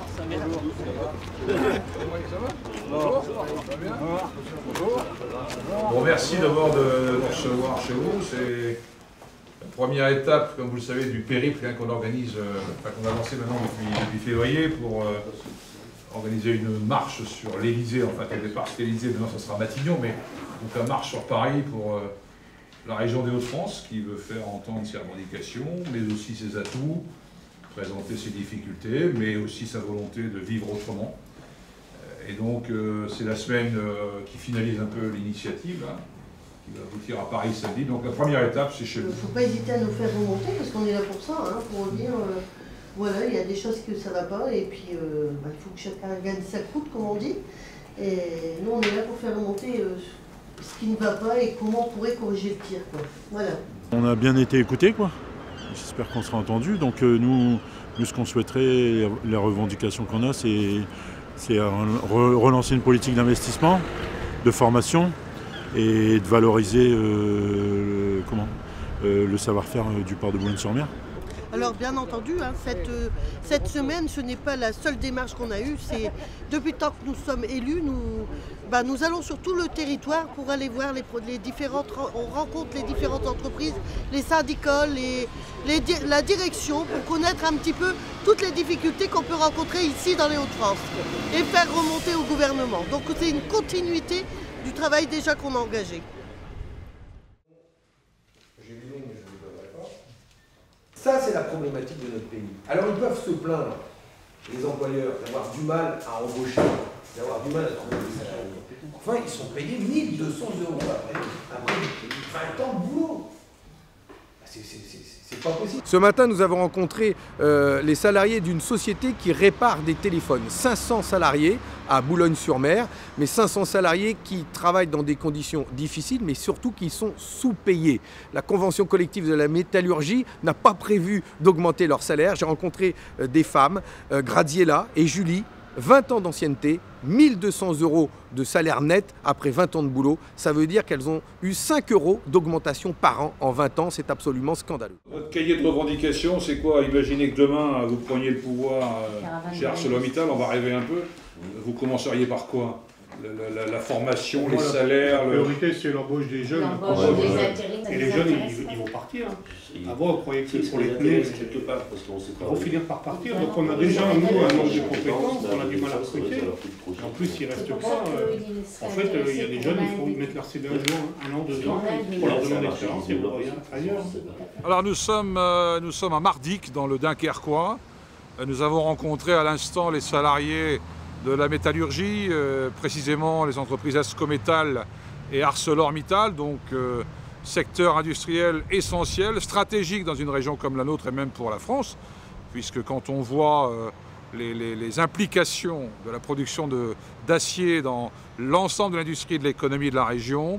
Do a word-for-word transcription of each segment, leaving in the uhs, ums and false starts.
Bon, merci d'abord de nous recevoir chez vous. C'est la première étape, comme vous le savez, du périple hein, qu'on organise, euh, enfin, qu'on a lancé maintenant depuis, depuis février pour euh, organiser une marche sur l'Élysée. Enfin, au départ c'était l'Élysée, maintenant ça sera Matignon, mais donc la marche sur Paris pour euh, la région des Hauts-de-France qui veut faire entendre ses revendications, mais aussi ses atouts, présenter ses difficultés, mais aussi sa volonté de vivre autrement. Et donc euh, c'est la semaine euh, qui finalise un peu l'initiative, hein, qui va aboutir à Paris samedi. Donc la première étape, c'est chez vous. Il ne faut pas hésiter à nous faire remonter, parce qu'on est là pour ça, hein, pour dire, euh, voilà, il y a des choses que ça ne va pas, et puis euh, bah, il faut que chacun gagne sa croûte, comme on dit. Et nous, on est là pour faire remonter euh, ce qui ne va pas et comment on pourrait corriger le tir, quoi. Voilà. On a bien été écoutés, quoi. J'espère qu'on sera entendu. Donc euh, nous, nous, ce qu'on souhaiterait, les revendications qu'on a, c'est c'est relancer une politique d'investissement, de formation et de valoriser euh, comment, euh, le savoir-faire du port de Boulogne-sur-Mer. Alors bien entendu, hein, cette, euh, cette semaine, ce n'est pas la seule démarche qu'on a eue. C'est depuis le temps que nous sommes élus, nous, bah, nous allons sur tout le territoire pour aller voir les, les différentes, on rencontre les différentes entreprises, les syndicats, les, les, la direction, pour connaître un petit peu toutes les difficultés qu'on peut rencontrer ici dans les Hauts-de-France et faire remonter au gouvernement. Donc c'est une continuité du travail déjà qu'on a engagé. Ça, c'est la problématique de notre pays. Alors, ils peuvent se plaindre, les employeurs, d'avoir du mal à embaucher, d'avoir du mal à trouver des salariés. Enfin, ils sont payés mille deux cents euros après, après vingt ans de boulot. C'est pas possible. Ce matin, nous avons rencontré euh, les salariés d'une société qui répare des téléphones. cinq cents salariés à Boulogne-sur-Mer, mais cinq cents salariés qui travaillent dans des conditions difficiles, mais surtout qui sont sous-payés. La convention collective de la métallurgie n'a pas prévu d'augmenter leur salaire. J'ai rencontré euh, des femmes, euh, Graziella et Julie, vingt ans d'ancienneté, mille deux cents euros de salaire net après vingt ans de boulot. Ça veut dire qu'elles ont eu cinq euros d'augmentation par an en vingt ans. C'est absolument scandaleux. Votre cahier de revendications, c'est quoi? Imaginez que demain, vous preniez le pouvoir euh, chez ArcelorMittal, on va rêver un peu. Vous commenceriez par quoi? La, la, la formation, les voilà, salaires... La priorité, le... c'est l'embauche des jeunes. Des et les jeunes, ils, ils vont partir. Hein. Avant, on croyait que pour les clés, quelque part, parce qu'on sait pas. Ils vont finir par partir. Donc on a déjà, nous, un manque de compétences, on a du mal à recruter. En plus, ils ne restent pas. Euh, en fait, il y a des jeunes, il faut mettre leur C V un jour, un an, deux ans, pour leur demander d'expérience et pour rien ailleurs. Alors nous sommes, euh, nous sommes à Mardic, dans le Dunkerquois. Nous avons rencontré à l'instant les salariés de la métallurgie, euh, précisément les entreprises Ascométal et ArcelorMittal, donc euh, secteur industriel essentiel, stratégique dans une région comme la nôtre et même pour la France, puisque quand on voit euh, les, les, les implications de la production d'acier dans l'ensemble de l'industrie et de l'économie de la région,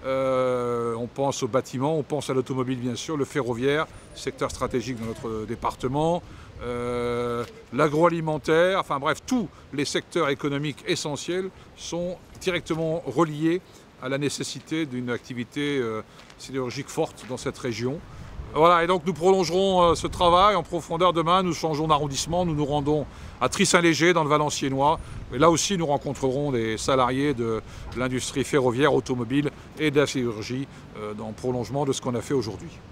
euh, on pense au bâtiment, on pense à l'automobile bien sûr, le ferroviaire, secteur stratégique dans notre département, Euh, l'agroalimentaire, enfin bref, tous les secteurs économiques essentiels sont directement reliés à la nécessité d'une activité euh, sidérurgique forte dans cette région. Voilà, et donc nous prolongerons euh, ce travail en profondeur demain, nous changeons d'arrondissement, nous nous rendons à Tris-Saint-Léger dans le Valenciennois. Et là aussi nous rencontrerons des salariés de l'industrie ferroviaire, automobile et de la sidérurgie euh, dans le prolongement de ce qu'on a fait aujourd'hui.